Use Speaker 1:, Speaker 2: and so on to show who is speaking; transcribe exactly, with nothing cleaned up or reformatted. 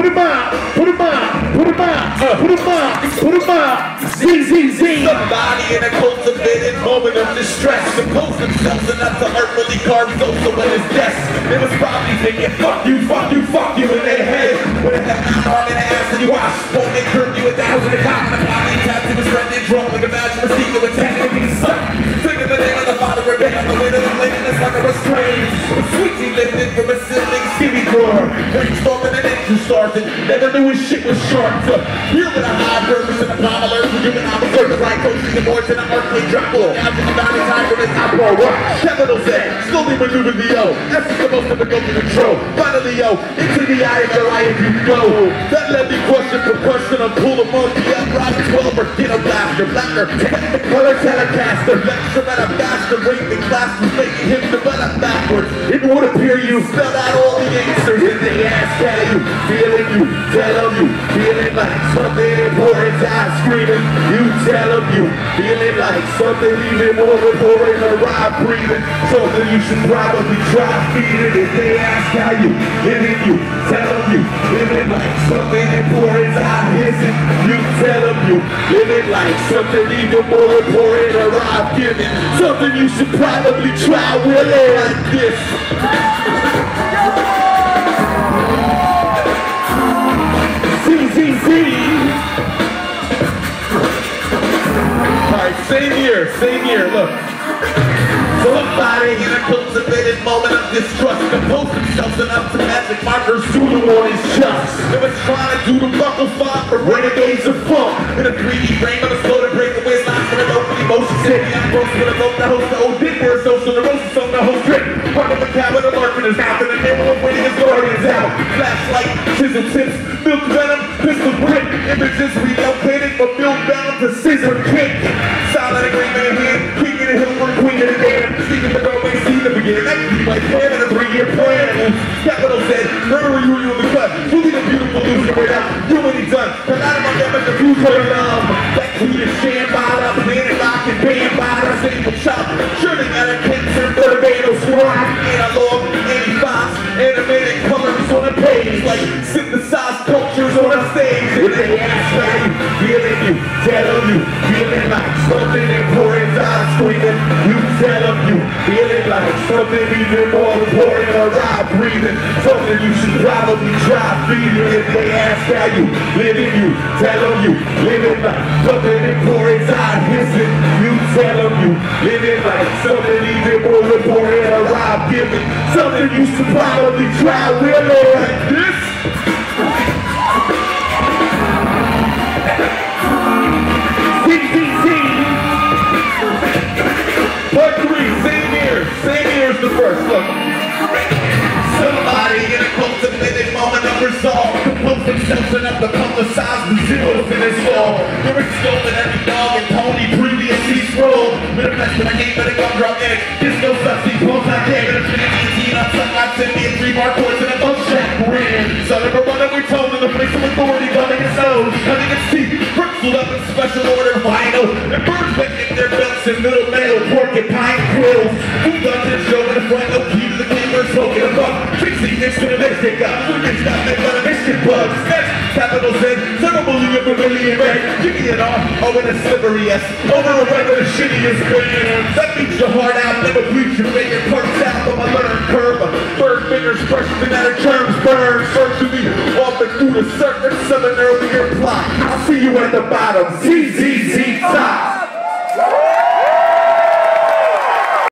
Speaker 1: put him up, put him up, put him up, put him up, put him up. Z, Z, Z.
Speaker 2: Somebody in a cultivated moment of distress composed themselves enough to artfully carve Sosa on his desk. They was probably thinking, fuck you, fuck you, fuck you in their head. With a half arm and ass and you wash, won't they curb you a thousand a cop and a probably tapped to his friend and drunk like a badge of receipt of attack and he sucked. Thinking the name of the father of death, the way to the lady that's like a restraint. The sweetie lifted from a sibling skinny drawer. Brainstorming an engine started, never knew his shit was sharp. So here with a high purpose and a palm alert, human officer, the right coaching the boys in an arcade drop ball. Out to the bounty time from his top ball. What? Capital Z, slowly maneuver the O. That's the most difficult to control. Finally, yo, into the eye of your eye if you go. That led me question for question on pull the monkey up, rock twelve or get a blaster, blacker, technicolor telecaster, lecture at a master rate the class was making him develop backwards. It would appear you spelled out all the answers and they ask how you, feeling you, tell them you, feeling like something important, I'm screaming, you tell them you, feeling like something even more important, arrive breathing, something you should probably try feeding if they ask how you, living you, tell them you, living like something important, I'm hissing, you tell them you, living like something even more important, arrive giving, something you should probably try with it like this. Z, Z, Z. Alright, same year, same year, look. Somebody in a cultivated moment of distrust composed themselves enough to magic markers doodle on his chest. They was trying to do the buckle font for renegades of funk. In a three D frame of a slow to break away lines from an open emotion. City, I'm supposed to evoke the host of old dick words, social neurosis on the whole trip. Part of the cabin of lark in his mouth, and the name of waiting his guardians out. Flashlight, chisel tips, milk venom, pistol grip. Images relocated from milk bound to scissor kick. Silent agreement in hand, king of the hill for the queen of the damn. Speaking the doorway, see the beginning. That could be like plan in a three-year plan. Capital said, murder you, you in the cut. Fully the beautiful loser right out. You already done. Cause out of my memory, the future of love. That key is shambada, planet lock and band by the single chop. Sure they got a cancer, but a fatal swarm. Analog, eighty-five, animated colors on the page. Like synthesized cultures on a stage. If they ask how you, feeling you, tell them you, feeling like something important, I'm screaming. You tell them you, feeling like something even more important, arrive breathing, something you should probably try feeding. If they ask how you, living you, tell them you, living like something important, I'm hissing. You tell them you, living like something even more important, arrive giving, something you should probably try really like this. Z, Z, Z. Part three, same year, same year as the first, look. Somebody in a cultivated moment of resolve compose themselves enough to publicize the zeros in this fall. They're extolling every dog and pony previously scrolled. Manifest in a game of the gumdrop egg. Disco sussy, close I gave it a fancy teen. I'm sucked like Cindy and three bar chords and a bump shack grin. So never run that we're told in the place of authority, cutting its nose, cutting its teeth, crippled up in special order vinyl. And birds making their belts in little metal porcupine quills. Who does this show in the front of key to the camera, smoking a buck. Trixie next to the lipstick up. Who gets got that got a mission bugs? Next, capital Z, terrible you a million red. Give me it off, oh in a slippery S. Over a regular shittiest band. That beats your heart out, never bleeds your favorite parts out of my learned curve. Bird fingers pressure the matter germs burn. Search to me off and through the surface of an earlier plot. I'll see you at the bottom. Z Z.